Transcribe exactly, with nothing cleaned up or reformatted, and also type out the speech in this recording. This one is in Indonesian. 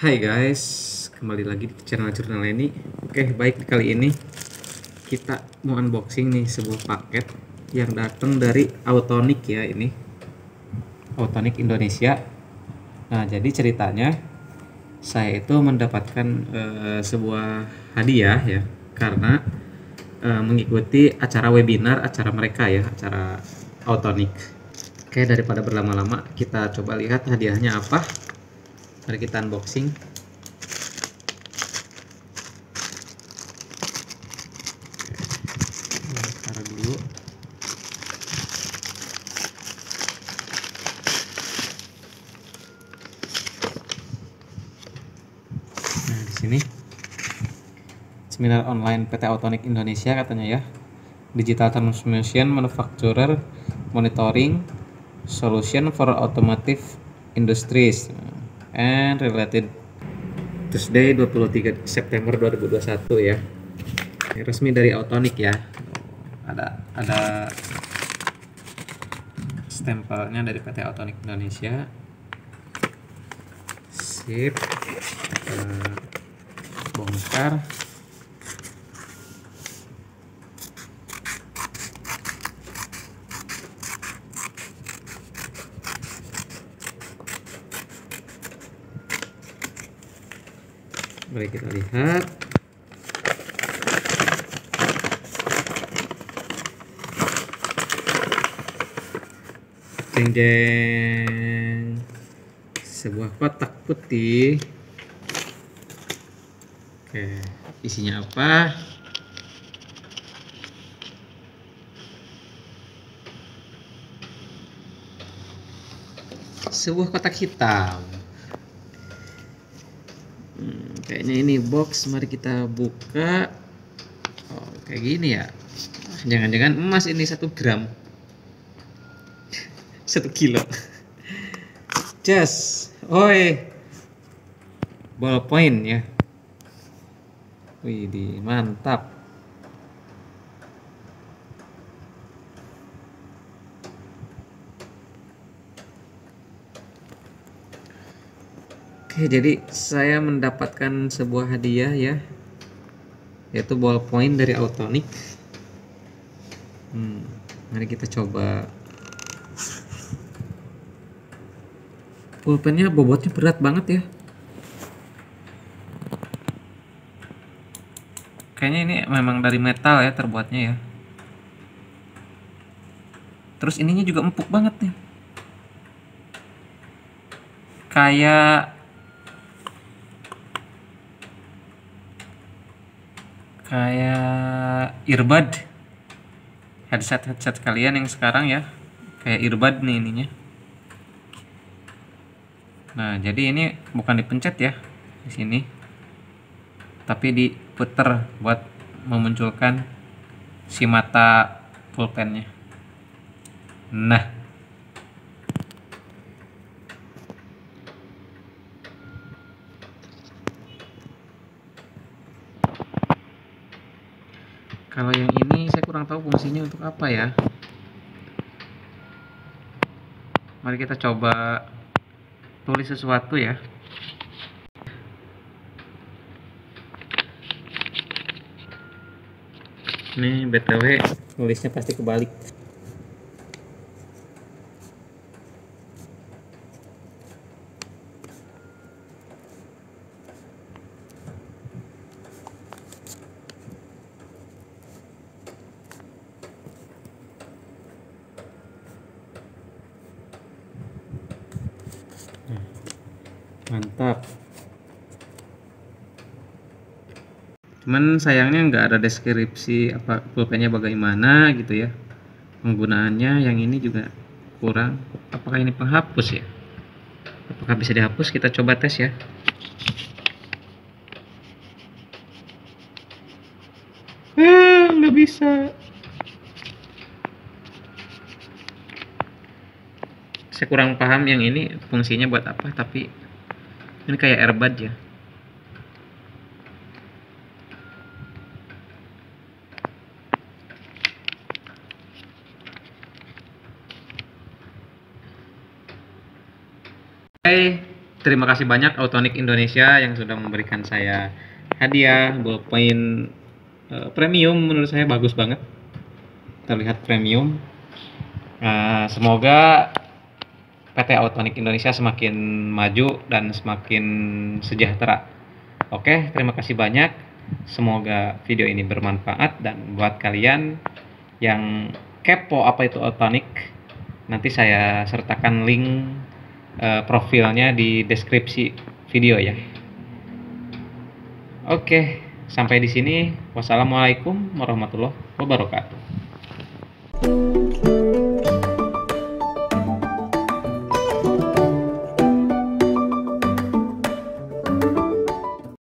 Hai guys, kembali lagi di channel Jurnal ini. Oke, baik, kali ini kita mau unboxing nih sebuah paket yang datang dari Autonic ya, ini Autonic Indonesia. Nah, jadi ceritanya saya itu mendapatkan eh, sebuah hadiah ya, karena eh, mengikuti acara webinar acara mereka ya, acara Autonic. Oke, daripada berlama-lama, kita coba lihat hadiahnya apa. Mari kita unboxing. Taruh dulu. Nah, di sini seminar online P T Autonic Indonesia katanya ya. Digital Transformation Manufacturer Monitoring Solution for Automotive Industries and Related. Tuesday dua puluh tiga September dua ribu dua puluh satu ya. Ini resmi dari Autonic ya. Ada ada stempelnya dari P T Autonic Indonesia. Sip. Kita bongkar. Mari kita lihat. Jeng jeng. Sebuah kotak putih. Oke, isinya apa? Sebuah kotak hitam. Hmm, kayaknya ini box. Mari kita buka. Oh, kayak gini ya. Jangan-jangan emas ini satu gram, satu kilo. Just, oi, ballpoint ya. Wih, di mantap. Oke, jadi saya mendapatkan sebuah hadiah ya, yaitu ballpoint dari Autonic. Hmm, mari kita coba. Pulpennya bobotnya berat banget ya. Kayaknya ini memang dari metal ya terbuatnya ya. Terus ininya juga empuk banget nih. Kayak kayak earbud. Headset headset kalian yang sekarang ya. Kayak earbud nih ininya. Nah, jadi ini bukan dipencet ya di sini, tapi diputer buat memunculkan si mata pulpennya. Nah, kalau yang ini saya kurang tahu fungsinya untuk apa ya. Mari kita coba tulis sesuatu ya. Ini B T W nulisnya pasti kebalik. Mantap. Cuman sayangnya nggak ada deskripsi apa pulpennya bagaimana gitu ya, penggunaannya. Yang ini juga kurang. Apakah ini penghapus ya? Apakah bisa dihapus? Kita coba tes ya. Eh, nggak bisa. Saya kurang paham yang ini fungsinya buat apa, tapi ini kayak earbud ya. Oke, terima kasih banyak Autonic Indonesia yang sudah memberikan saya hadiah ballpoint uh, premium. Menurut saya bagus banget, terlihat premium. Uh, semoga P T Autonic Indonesia semakin maju dan semakin sejahtera. Oke, terima kasih banyak. Semoga video ini bermanfaat, dan buat kalian yang kepo apa itu Autonic, nanti saya sertakan link uh, profilnya di deskripsi video ya. Oke, sampai di sini. Wassalamualaikum warahmatullahi wabarakatuh.